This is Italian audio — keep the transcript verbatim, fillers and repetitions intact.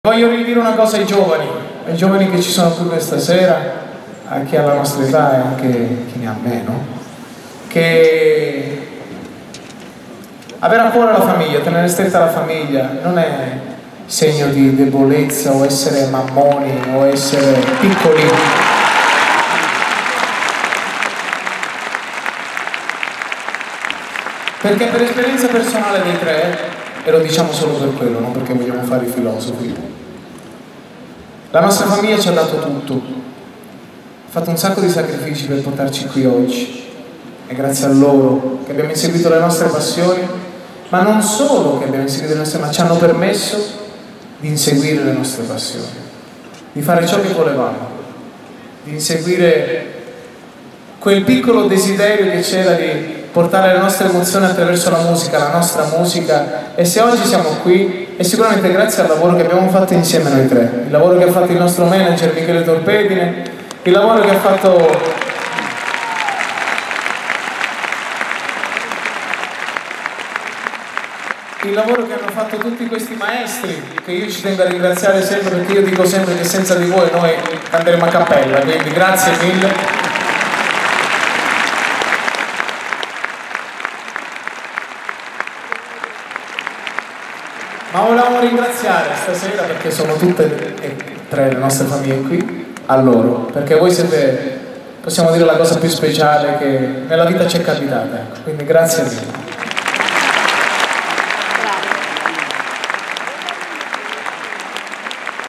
Voglio ridire una cosa ai giovani, ai giovani che ci sono qui questa sera, a chi ha la nostra età e anche chi ne ha meno, che avere a cuore la famiglia, tenere stretta la famiglia, non è segno di debolezza o essere mammoni o essere piccoli. Perché per esperienza personale dei tre, e lo diciamo solo per quello, non perché vogliamo fare i filosofi, la nostra famiglia ci ha dato tutto, ha fatto un sacco di sacrifici per portarci qui oggi, e grazie a loro che abbiamo inseguito le nostre passioni, ma non solo che abbiamo inseguito le nostre, ma ci hanno permesso di inseguire le nostre passioni, di fare ciò che volevamo, di inseguire quel piccolo desiderio che c'era di portare le nostre emozioni attraverso la musica, la nostra musica. E se oggi siamo qui è sicuramente grazie al lavoro che abbiamo fatto insieme noi tre, il lavoro che ha fatto il nostro manager Michele Torpedine, il lavoro che ha fatto il lavoro che hanno fatto tutti questi maestri, che io ci tengo a ringraziare sempre, perché io dico sempre che senza di voi noi canteremo a cappella, quindi grazie mille. Ma volevamo ringraziare stasera, perché sono tutte e tre le nostre famiglie qui, a loro, perché voi siete, possiamo dire, la cosa più speciale che nella vita ci è capitata, ecco. Quindi grazie mille.